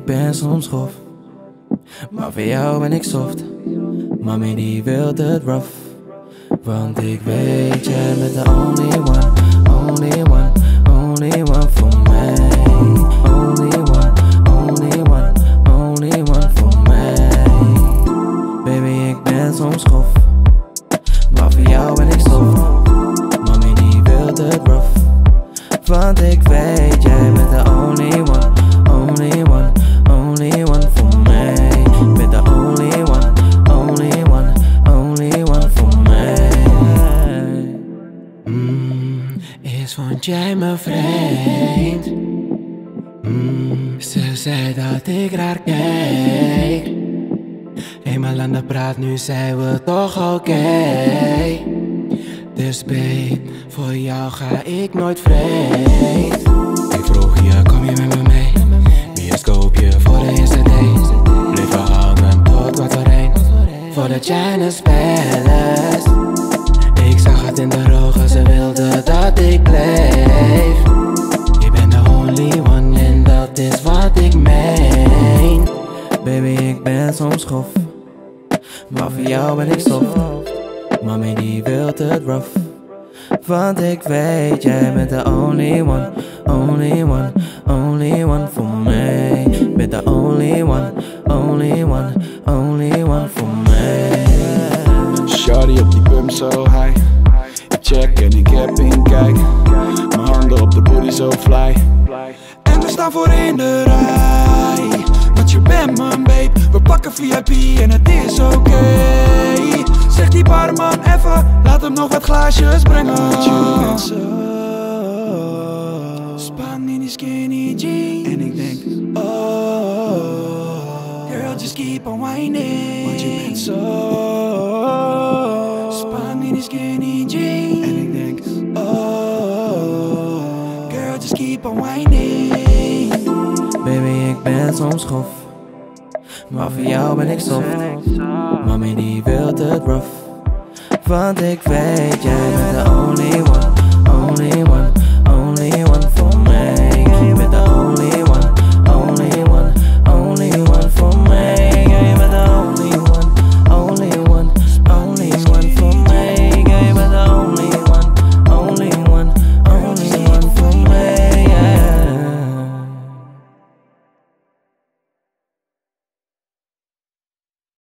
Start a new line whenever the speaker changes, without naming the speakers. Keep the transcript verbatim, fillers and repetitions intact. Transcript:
ben soms grof, maar voor jou ben ik soft. Mami die wil het rough, want ik weet jij bent de only one, only one, only one voor mij. Only one, only one, only one voor mij. Baby ik ben soms grof, maar voor jou ben ik soft. Mami die wil het rough, want ik weet jij bent de only one, only one, only one voor mij. Bent de only one, only one, only one voor mij. Mm, eerst vond jij me vreemd. Mm, ze zei dat ik raar keek. Eenmaal aan de praat, nu zijn we toch oké. Okay. Dus babe, voor jou ga ik nooit vreemd. Ik vroeg je, kom je met me mee? Bioscoopje voor de eerste date. Blijven hangen tot wat doorheen, voor de Chinese Palace. Ik zag het in de ogen, ze wilde dat ik bleef. Je bent de only one en dat is wat ik meen. Baby ik ben soms grof, maar voor jou ben ik soft. Mami die wil het rough, want ik weet jij bent de only one, only one, only one voor mij. Bent de only one, only one, only one voor mij.
Shawty op die bum zo high, ik check en ik heb in kijk. Mijn handen op de booty zo fly, en we staan voor in de rij. Want je bent mijn babe, we pakken V I P en het is oké. Okay. Zeg die barman even, laat hem nog wat glaasjes brengen. Want je bent zo span in die skinny jeans. En ik denk, oh, girl just keep on whining. Want je bent zo span in die skinny jeans. En ik denk, oh, girl just keep on whining.
Baby ik ben soms grof, maar voor jou ben ik soft. Mami die wil het rough, want ik weet jij bent de only one, only one.